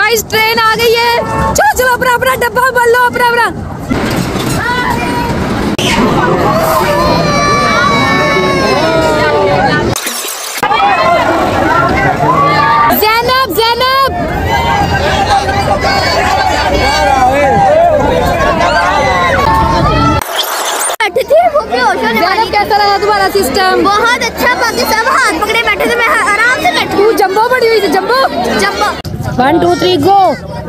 Guys train आ गई है, चलो चलो अपना अपना डब्बा भर लो, अपना अपना। ज़ैनब ज़ैनब बैठे थे वो बेहोश होने वाली। कैसा रहा तुम्हारा सिस्टम? बहुत अच्छा, बाकी सब हाथ पकड़े बैठे थे, मैं आराम से बैठी। तू जंबो बड़ी हुई थी, जंबो जंबो। 1 2 3 गो।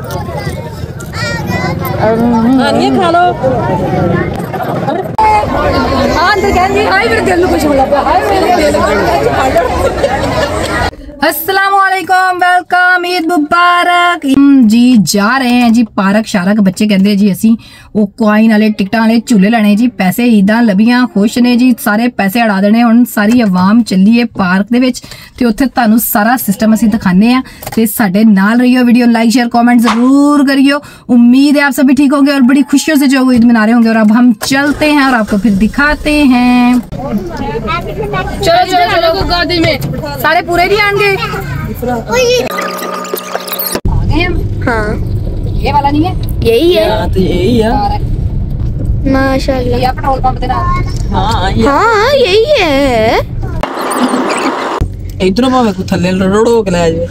ये खा लो। हाँ तो कहनी हाय मेरे दिल को कुछ बोला, हाय मेरे दिल। अस्सलाम वालेकुम, वेलकम, ईद मुबारक जी। जा रहे हैं जी पार्क शारक, बच्चे कहते हैं जी असी वो कॉइन वाले टिकटा वाले झूले लेने जी, पैसे ईदां लभियां खुश ने जी, सारे पैसे अड़ा देने। हुण सारी आवाम चली है पार्क दे विच ते उत्थे तुहानू सारा सिस्टम असी दिखाने आ ते साडे नाल रहियो। वीडियो लाइक शेयर कमेंट जरूर करियो। उम्मीद है आप सभी ठीक होंगे और बड़ी खुशियों से जो ईद मना रहे होंगे। और अब हम चलते हैं और आपको फिर दिखाते हैं। चलो चलो चलो गाड़ी में सारे पूरे नहीं आएंगे। हाँ ये वाला नहीं है, यही है, तो यही है माशाल्लाह। ये पेट्रोल पंप देना। हाँ यही है। इधरों भावे को थल्ले रोड़ो के ले जाए।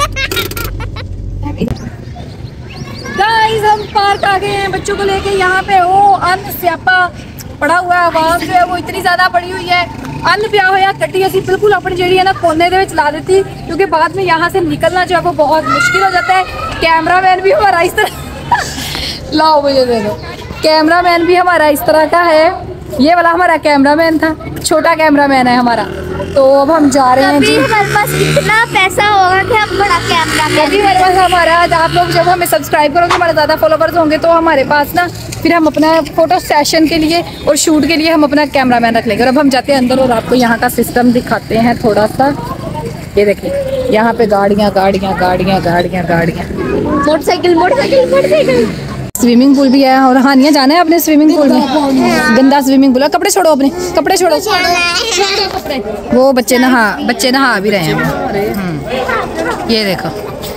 गाइस हम पार्क आ गए हैं बच्चों को लेके। यहाँ पे वो अन्न स्यापा पड़ा हुआ है, आवाज जो है वो इतनी ज्यादा पड़ी हुई है। अन्न पिया हुआ गड्डी असी बिल्कुल अपनी जी है ना कोने दे विच ला देती, क्योंकि बाद में यहाँ से निकलना जो है वो बहुत मुश्किल हो जाता है। कैमरामैन भी हमारा इस तरह लाओ मुझे दे दो। कैमरामैन भी हमारा इस तरह का है, ये वाला हमारा कैमरामैन था, छोटा कैमरामैन है हमारा। तो अब हम जा रहे हैं जी। हमारे पास इतना पैसा होगा कि हम बड़ा कैमरा अभी हमारे पास हमारा आप लोग जब हमें सब्सक्राइब करोगे, हमारे ज़्यादा फॉलोवर्स होंगे तो हमारे पास ना फिर हम अपना फोटो सेशन के लिए और शूट के लिए हम अपना कैमरामैन रख लेंगे। और अब हम जाते हैं अंदर और आपको यहाँ का सिस्टम दिखाते हैं थोड़ा सा। ये देखिए यहाँ पे गाड़ियाँ गाड़ियाँ गाड़ियाँ गाड़ियाँ गाड़ियाँ, motorcycle motorcycle motorcycle. Swimming pool भी है और हानिया जाना है अपने स्विमिंग पूल में। गंदा स्विमिंग पूल है, कपड़े छोड़ो, अपने कपड़े छोड़ो। वो बच्चे नहा भी रहे हैं। ये देखो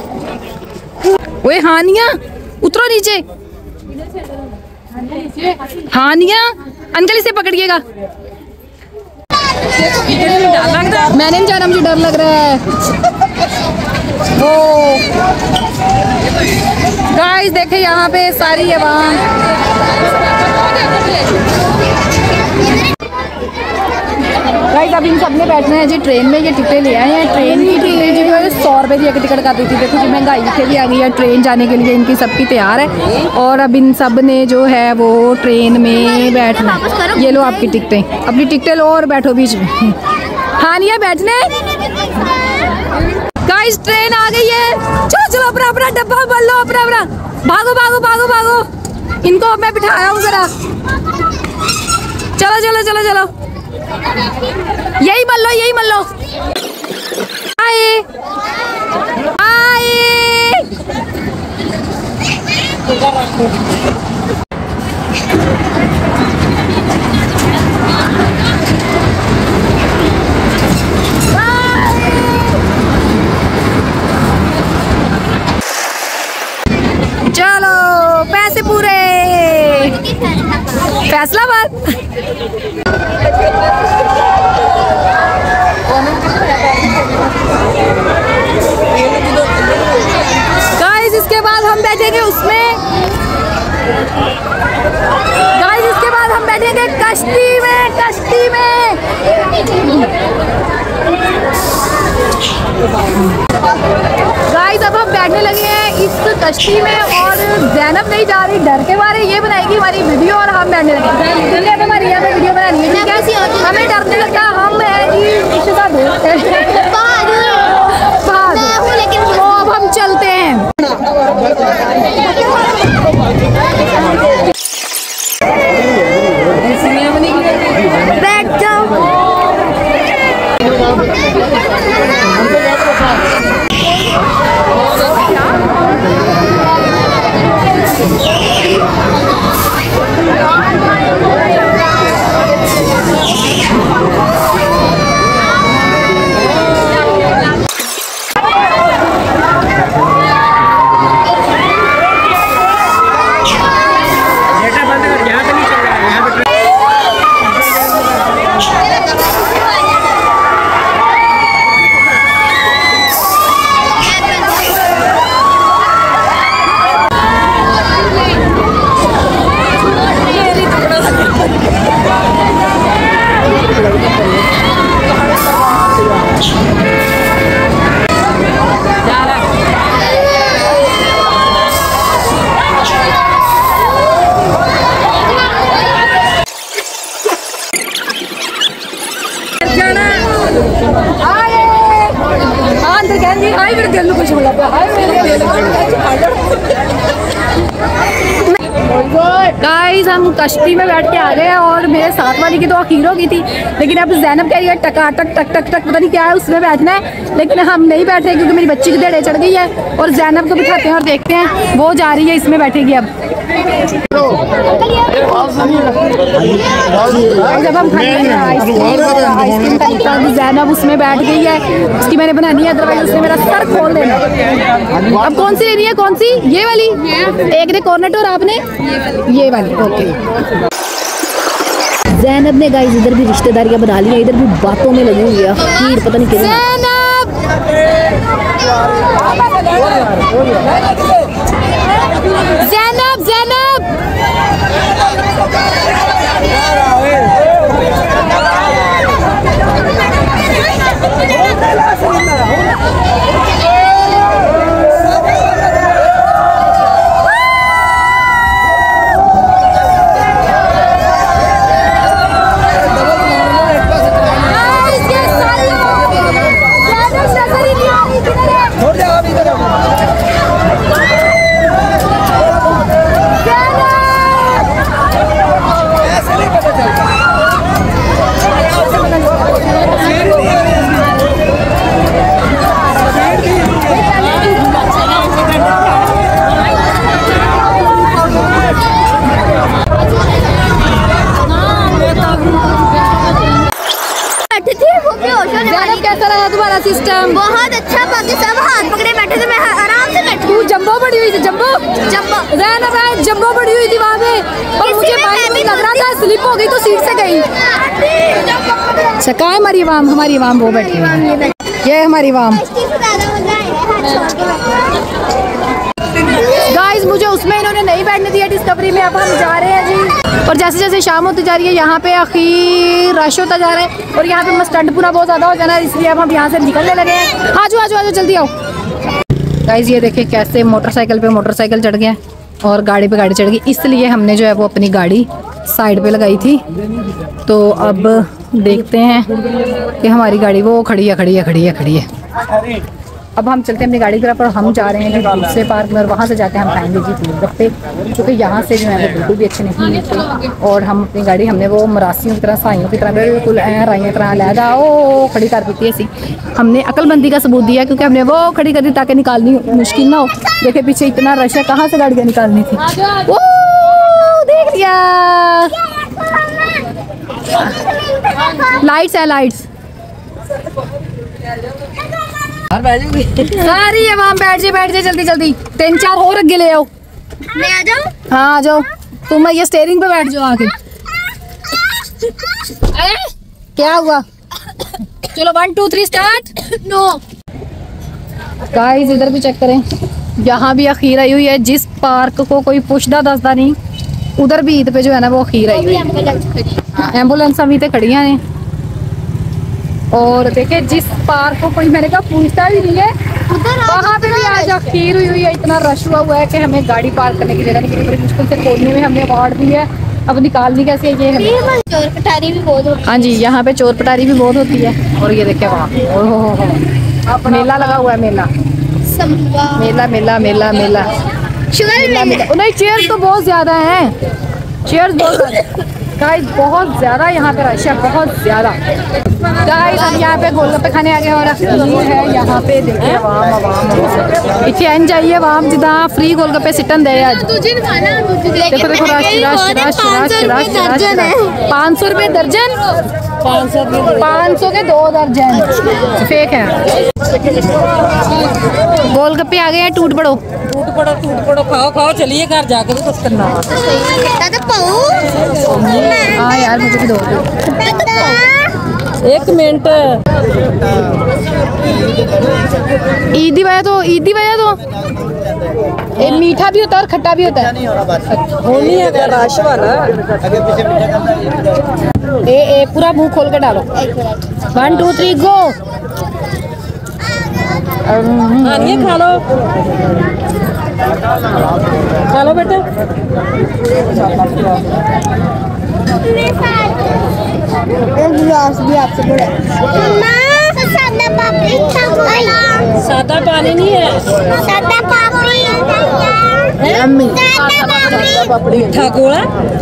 ओए हानिया उतरो नीचे। हानिया अंकल इसे पकड़िएगा। मैंने नहीं जाना, मुझे डर लग रहा है। गाइस देखे यहाँ पे सारी आवाम। गाइस अब इन सब ने बैठना है जी ट्रेन में। ये टिकटें ले आए हैं, ट्रेन की टिकट जी 100 रुपये की एक टिकट काटी थी। देखो जी महंगाई इतनी भी आ गई है, ट्रेन जाने के लिए इनकी सबकी तैयार है। और अब इन सब ने जो है वो ट्रेन में बैठना है। ये लो आपकी टिकटें, अपनी टिकटें लो और बैठो बीच में। हानिया बैठने। गाइस ट्रेन आ गई है, चलो चलो अपना अपना डब्बा भर लो, अपना अपना। भागो भागो भागो भागो, इनको मैं बिठाया हूँ जरा। चलो चलो चलो चलो, यही मल लो, यही मल लो। आए आए चलो पैसे पूरे। फैसलाबाद गाइस इसके बाद हम बैठेंगे उसमें। गाइस इसके बाद हम बैठेंगे कश्ती में, कश्ती में। गाइस अब हम बैठने लगे हैं इस कश्ती में और ज़ैनब नहीं जा रही डर के मारे। ये बनाएगी हमारी वीडियो और हम बैठने लगे। हमारी यहाँ पे वीडियो बनानी है, ठीक है? हमें डर नहीं लगता, हम है जी इश्क़ दोस्त है। लेकिन तो अब हम चलते हैं। बैठ जाओ। मेरे दिल खुश हो गया, हाय मेरे दिल गाइस हम कश्ती में बैठ के आ गए हैं और मेरे साथ वाली की तो आखिर हो गई थी, लेकिन अब जैनब कह रही है टका टक टक टक टक पता नहीं क्या है उसमें बैठना है, लेकिन हम नहीं बैठ रहे क्योंकि मेरी बच्ची की देड़े चढ़ गई है और जैनब को बिठाते हैं और देखते हैं वो जा रही है इसमें बैठेगी। अब जब हम आइसक्रीम जैनब उसमें बैठ गई है, उसकी मैंने बनानी है अदरवाइज उसने मेरा सर खोल देना। अब कौन सी लेनी है, कौन सी? ये वाली, एक ने कॉर्नेट और आपने ये वाली। ओके ज़ैनब ने गाइस इधर भी रिश्तेदारियां बना ली है, इधर भी बातों में लगी हुई है, खीर पता नहीं किधर। ज़ैनब ज़ैनब तुम्हारा सिस्टम? बहुत अच्छा, बाकी सब हाथ पकड़े बैठे थे, मैं आराम से बैठी। तू जंबो पड़ी हुई थी, जंबो जंबो पड़ी हुई थी वहाँ पे और मुझे लग रहा था स्लिप हो गई तो सीट से गई। अच्छा कहाँ है हमारी वाम? हमारी वाम वो बैठी है, ये हमारी वाम। गाइस मुझे उसमें इन्होंने नहीं बैठने दिया डिस्कवरी में। अब हम जा रहे हैं जी, और जैसे जैसे शाम होती जा रही है यहाँ पे आखिर रश होता जा रहा है और यहाँ पे मस्टंड पूरा बहुत ज़्यादा हो जाना है, इसलिए अब हम यहाँ से निकलने लगे हैं। आजो आजो आजो जल्दी आओ। गाइस ये देखिए कैसे मोटरसाइकिल पे मोटरसाइकिल चढ़ गया और गाड़ी पे गाड़ी चढ़ गई, इसलिए हमने जो है वो अपनी गाड़ी साइड पे लगाई थी। तो अब देखते हैं कि हमारी गाड़ी वो खड़ी है। अब हम चलते हैं अपनी गाड़ी की तरफ और हम जा रहे हैं दूसरे पार्क में और वहाँ से जाके हम खाएंगे जी गोलगप्पे, क्योंकि यहाँ से जो है वो बिल्कुल भी अच्छे नहीं मिलते। और हम अपनी गाड़ी हमने वो मरासियों की तरह साइयों की तरह बिल्कुल राइयों की तरह लहदा ओ खड़ी कर दी थी ऐसी। हमने अक्लमंदी का सबूत दिया क्योंकि हमने वो खड़ी कर दी ताकि निकालनी मुश्किल ना हो। देखे पीछे इतना रश है, कहाँ से गाड़ियाँ निकालनी थी। ओ देख लिया, लाइट्स है लाइट्स सारी है वहाँ। बैठ जाए जल्दी जल्दी, 3-4 और अगे ले आओ। मैं आ जाऊँ? हाँ आ जाओ, तुम ये स्टेयरिंग पे बैठ जाओ आके। क्या हुआ? चलो 1 2 3 स्टार्ट। नो गाइस इधर भी चेक करें, यहाँ भी अखीर आई हुई है। जिस पार्क को कोई पुछदा दसदा नहीं, उधर भी ईद पे जो है ना वो अखीर आई हुई है। एम्बुलेंस अभी तक खड़ियाँ हैं। और देखे जिस पार्क को कोई मैंने कहा पूछता भी नहीं है, वहाँ पे भी आज अखीर हुई है। इतना रश हुआ है कि हमें गाड़ी पार्क करने की जगह नहीं, बड़ी मुश्किल से खोलने में हमने अवार्ड दी है। अब निकालनी कैसे ये हमें। चोर पटारी भी बहुत होती है। हाँ जी यहाँ पे चोर पटारी भी बहुत होती है। और ये देखे वहाँ हो मेला लगा हुआ है, मेला नहीं चेयर तो बहुत ज्यादा है, चेयर्स बहुत ज्यादा गाइस, बहुत ज्यादा यहाँ पे रश है, बहुत ज्यादा गाइस। हम यहाँ पे गोलगप्पे खाने आ गए और है यहाँ पे देखिए इतने एन जाइए वाम जिदा फ्री गोलगप्पे सिटन दे आज। देखो देखो rush rush rush rush rush rush 500 रुपये दर्जन, 500 के 2 दर्जन फेक है। गोलगप्पे आ गए हैं, टूट पड़ो खाओ चलिए घर जाके तो कुछ करना। हाँ यार मुझे भी दो। 1 मिनट ईदी वजह तो ये मीठा भी होता है और खट्टा भी होता है। होनी है रश वाला। ए पूरा मुंह खोल के डालो। 1 2 3 गो। खा लो बेटा। गिलास भी आपसे बड़ा। सादा पापड़ी सादा पानी नहीं है, सादा पापड़ी मीठा गोला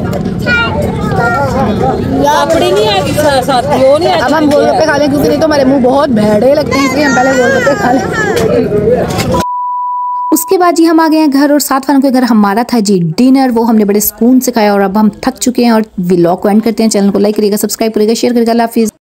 पापड़ी नहीं आती साथी, वो नहीं आती। अब हम गोलगप्पे खा लें क्योंकि नहीं तो हमारे मुंह बहुत भैड़े लगते हैं, इसलिए हम पहले गोलगप्पे खा लें। उसके बाद जी हम आ गए हैं घर और 7 वालों के घर हमारा था जी डिनर। वो हमने बड़े सुकून से खाया और अब हम थक चुके हैं और व्लॉग को एंड करते हैं। चैनल को लाइक करिएगा, सब्सक्राइब करिएगा, शेयर करिएगा। अल्लाह हाफिज़।